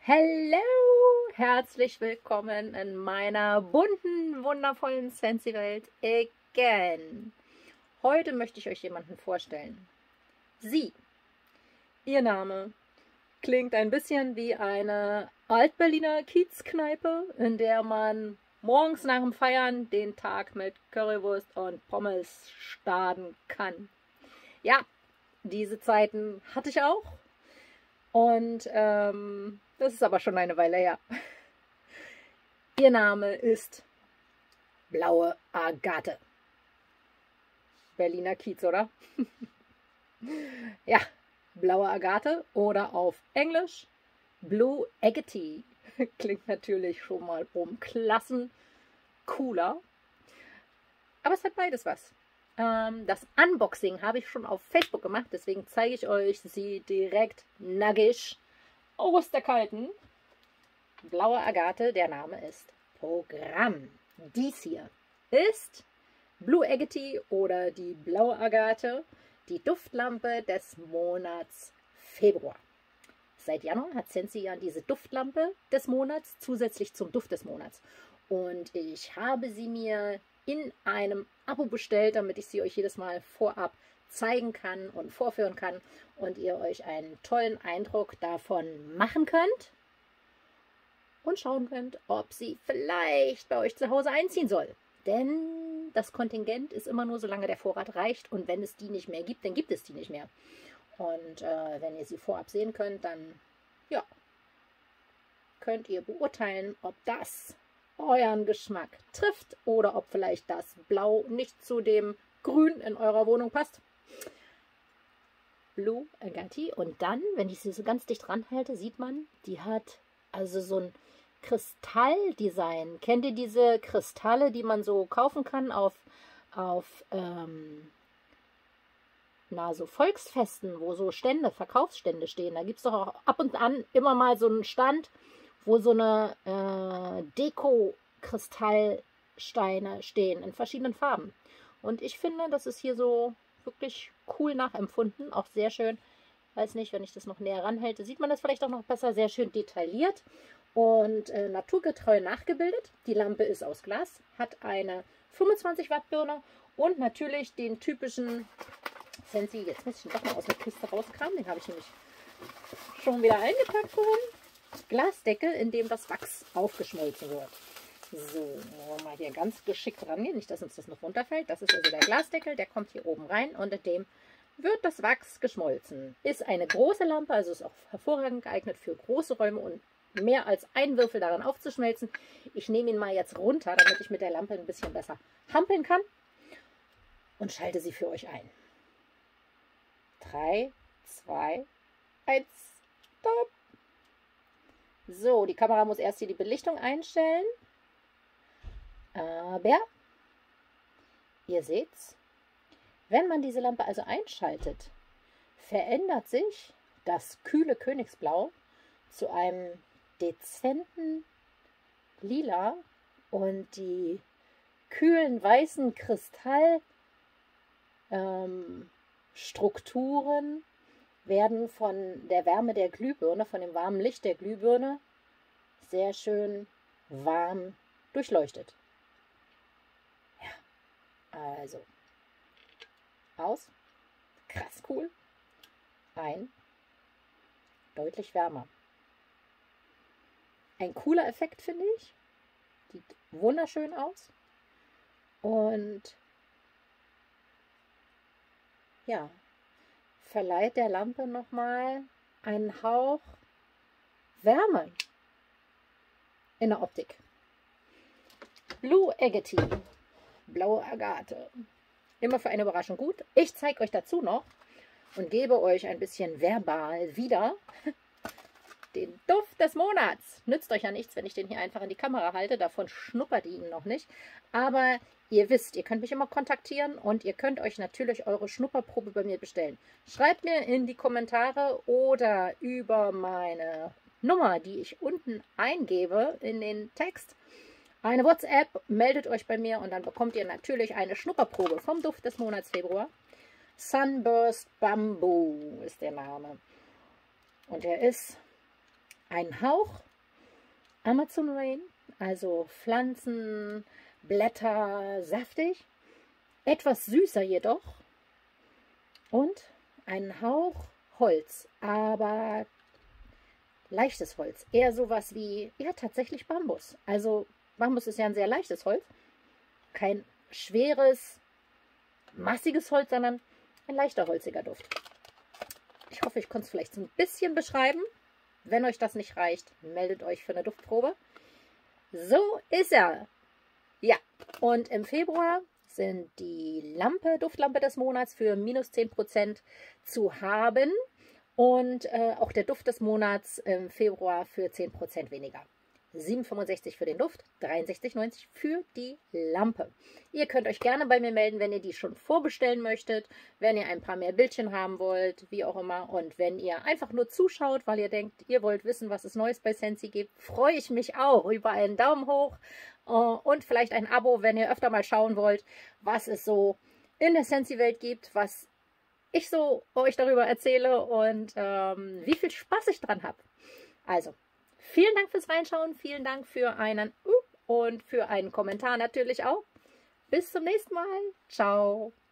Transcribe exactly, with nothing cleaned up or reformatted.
Hello! Herzlich willkommen in meiner bunten, wundervollen Scentsy-Welt again. Heute möchte ich euch jemanden vorstellen. Sie, ihr Name, klingt ein bisschen wie eine Altberliner Kiezkneipe, in der man morgens nach dem Feiern den Tag mit Currywurst und Pommes starten kann. Ja, diese Zeiten hatte ich auch. Und ähm, das ist aber schon eine Weile her. Ihr Name ist Blaue Agathe. Berliner Kiez, oder? Ja, Blaue Agathe oder auf Englisch Blue Agate. Klingt natürlich schon mal um Klassen cooler. Aber es hat beides was. Ähm, das Unboxing habe ich schon auf Facebook gemacht, deswegen zeige ich euch sie direkt nackig aus der kalten. Blaue Agathe, der Name ist Programm. Dies hier ist Blue Agate oder die Blaue Agathe, die Duftlampe des Monats Februar. Seit Januar hat Scentsy ja diese Duftlampe des Monats zusätzlich zum Duft des Monats. Und ich habe sie mir in einem Abo bestellt, damit ich sie euch jedes Mal vorab zeigen kann und vorführen kann und ihr euch einen tollen Eindruck davon machen könnt und schauen könnt, ob sie vielleicht bei euch zu Hause einziehen soll. Denn das Kontingent ist immer nur, solange der Vorrat reicht, und wenn es die nicht mehr gibt, dann gibt es die nicht mehr. Und äh, wenn ihr sie vorab sehen könnt, dann ja, könnt ihr beurteilen, ob das euren Geschmack trifft oder ob vielleicht das Blau nicht zu dem Grün in eurer Wohnung passt. Blue Agate. Und dann, wenn ich sie so ganz dicht ranhalte, sieht man, die hat also so ein Kristalldesign. Kennt ihr diese Kristalle, die man so kaufen kann auf, auf ähm, na, so Volksfesten, wo so Stände, Verkaufsstände stehen? Da gibt es doch auch ab und an immer mal so einen Stand, wo so eine äh, Deko-Kristallsteine stehen in verschiedenen Farben. Und ich finde, das ist hier so wirklich cool nachempfunden, auch sehr schön. Weiß nicht, wenn ich das noch näher ranhalte, sieht man das vielleicht auch noch besser, sehr schön detailliert und äh, naturgetreu nachgebildet. Die Lampe ist aus Glas, hat eine fünfundzwanzig Watt Birne und natürlich den typischen Scentsy. Jetzt muss ich ihn doch mal aus der Kiste rauskramen, den habe ich nämlich schon wieder eingepackt vorhin. Glasdeckel, in dem das Wachs aufgeschmolzen wird. So, wollen wir mal hier ganz geschickt rangehen, nicht, dass uns das noch runterfällt. Das ist also der Glasdeckel, der kommt hier oben rein und in dem wird das Wachs geschmolzen. Ist eine große Lampe, also ist auch hervorragend geeignet für große Räume und mehr als ein Würfel daran aufzuschmelzen. Ich nehme ihn mal jetzt runter, damit ich mit der Lampe ein bisschen besser hampeln kann und schalte sie für euch ein. drei, zwei, eins, stopp! So, die Kamera muss erst hier die Belichtung einstellen. Aber ihr seht's, wenn man diese Lampe also einschaltet, verändert sich das kühle Königsblau zu einem dezenten Lila und die kühlen weißen Kristallstrukturen ähm, werden von der Wärme der Glühbirne, von dem warmen Licht der Glühbirne sehr schön warm durchleuchtet. Ja, also aus, krass cool, ein, deutlich wärmer. Ein cooler Effekt, finde ich. Sieht wunderschön aus. Und ja, verleiht der Lampe nochmal einen Hauch Wärme in der Optik. Blue Agate, Blaue Agathe. Immer für eine Überraschung gut. Ich zeige euch dazu noch und gebe euch ein bisschen verbal wieder den Duft des Monats. Nützt euch ja nichts, wenn ich den hier einfach in die Kamera halte. Davon schnuppert ihr ihn noch nicht. Aber ihr wisst, ihr könnt mich immer kontaktieren und ihr könnt euch natürlich eure Schnupperprobe bei mir bestellen. Schreibt mir in die Kommentare oder über meine Nummer, die ich unten eingebe in den Text, eine WhatsApp, meldet euch bei mir und dann bekommt ihr natürlich eine Schnupperprobe vom Duft des Monats Februar. Sunburst Bamboo ist der Name. Und er ist Ein Hauch Amazon Rain, also Pflanzen, Blätter, saftig. Etwas süßer jedoch. Und einen Hauch Holz, aber leichtes Holz. Eher sowas wie, ja, tatsächlich Bambus. Also Bambus ist ja ein sehr leichtes Holz. Kein schweres, massiges Holz, sondern ein leichter, holziger Duft. Ich hoffe, ich konnte es vielleicht so ein bisschen beschreiben. Wenn euch das nicht reicht, meldet euch für eine Duftprobe. So ist er. Ja, und im Februar sind die Lampe, Duftlampe des Monats für minus zehn Prozent zu haben. Und äh, auch der Duft des Monats im Februar für zehn Prozent weniger. sieben Euro fünfundsechzig für den Duft, dreiundsechzig Euro neunzig für die Lampe. Ihr könnt euch gerne bei mir melden, wenn ihr die schon vorbestellen möchtet, wenn ihr ein paar mehr Bildchen haben wollt, wie auch immer. Und wenn ihr einfach nur zuschaut, weil ihr denkt, ihr wollt wissen, was es Neues bei Scentsy gibt, freue ich mich auch über einen Daumen hoch äh, und vielleicht ein Abo, wenn ihr öfter mal schauen wollt, was es so in der Scentsy-Welt gibt, was ich so euch darüber erzähle und ähm, wie viel Spaß ich dran habe. Also, vielen Dank fürs Reinschauen, vielen Dank für einen uh, und für einen Kommentar natürlich auch. Bis zum nächsten Mal. Ciao.